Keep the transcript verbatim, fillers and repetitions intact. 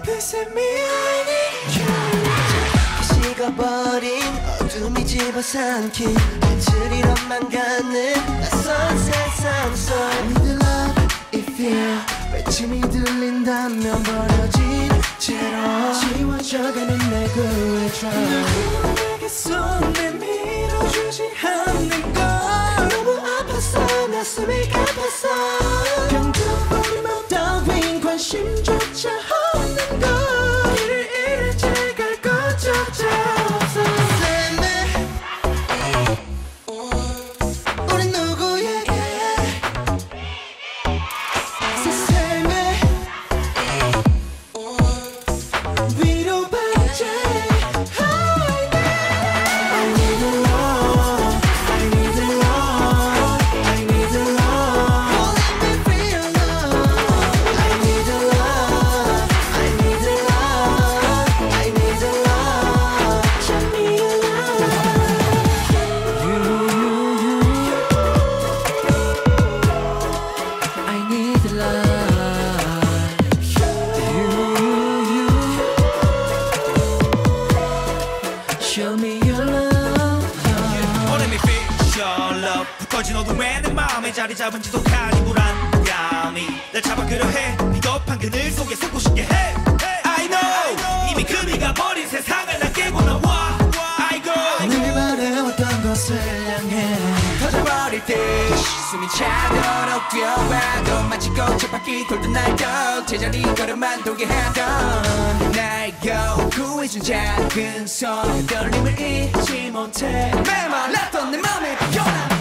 Please let me I need you. 식어버린 어둠이 집어삼킨 한철이로만 가는 낯선 세상 속 I need love if you 외침이 들린다면 버려진 채로 지워져가는 내 구의 트라우마 내게 손 내밀어주지 않는 걸 너무 아팠어 나 숨이 가팠어 병들어버리면 따윈 관심조차 없는 걸 길을 잃을지 갈 것조차 없어 우린 누구에게 세상에 위로받지 Show me your love. Oh, let me feel your love. 부꺼진 어둠에 내 마음에 자리 잡은 지독한 불안감이 날 잡아끄려 해. 비겁한 그늘 속에 숨고 싶게 해. I know 이미 그리가 버린 세상을 난 깨고 나와. I go 늘 바래왔던 것을 향해 터져버릴 때 숨이 차도록 뛰어와도 마치 꽃처바퀴 돌던 날도 제자리 걸음만 돌게 하던 날 구해준 작은 손 떨림을 잊지 못해 메말랐던 내 맘에 변한